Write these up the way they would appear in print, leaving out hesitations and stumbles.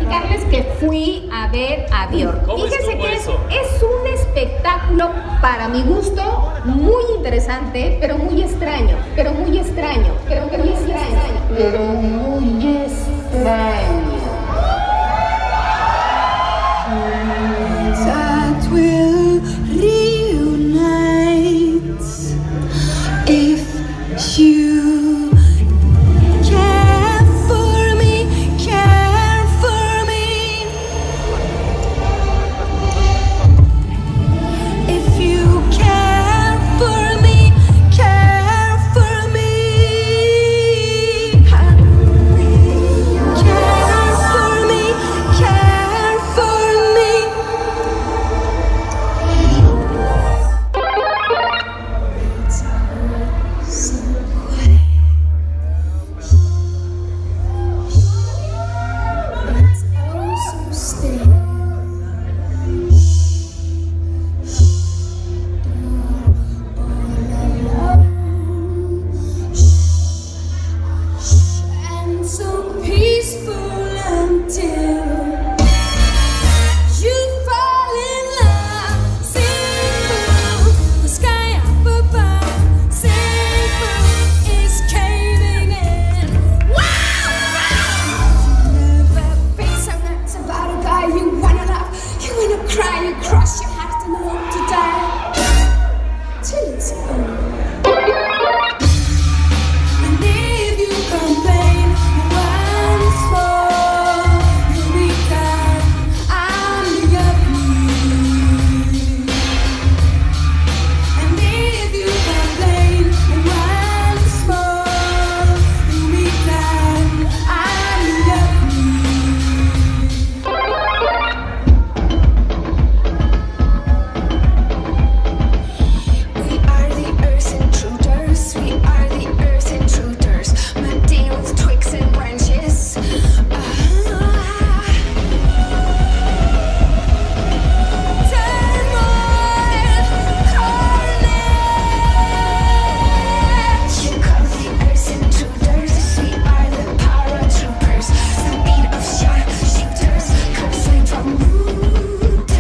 platicarles que fui a ver a Björk. ¿Cómo Fíjense estuvo que eso? es un espectáculo, para mi gusto, muy interesante, pero muy extraño, pero muy extraño, pero muy extraño. Pero muy extraño. That will reunite if you care for me, care for me. If you care for me, care for me. Care for me, care for me. And so peaceful until you fall in love. Simple, the sky up above. Simple is caving in. Wow! Never been so nuts about a guy you wanna love. You wanna cry, you cross your heart and hope to die. Till it's over. And if you complain once more, you'll be glad I'm your friend. And if you complain once more, you'll be glad I'm your We are the earth intruders. We are the earth intruders. My deal with twigs and branches. You call the earth intruders. We are the paratroopers. The beat of sharpshooters comes straight from root.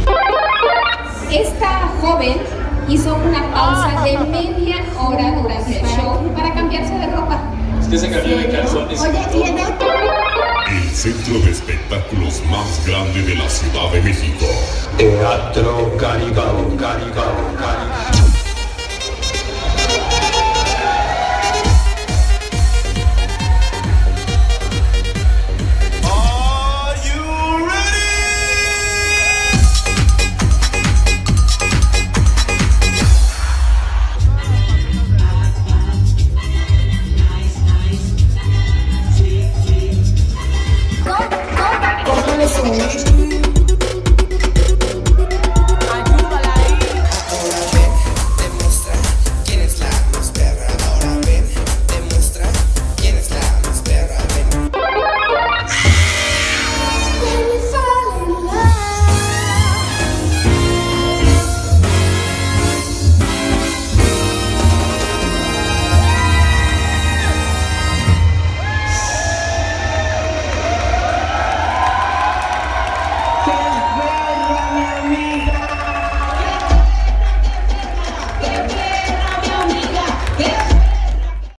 Esta joven hizo una pausa de media hora durante el show para cambiarse de ropa. Es que se cambió de calzones. Oye, y en el... El centro de espectáculos más grande de la Ciudad de México. Teatro Garigao, Garigao, Garigao.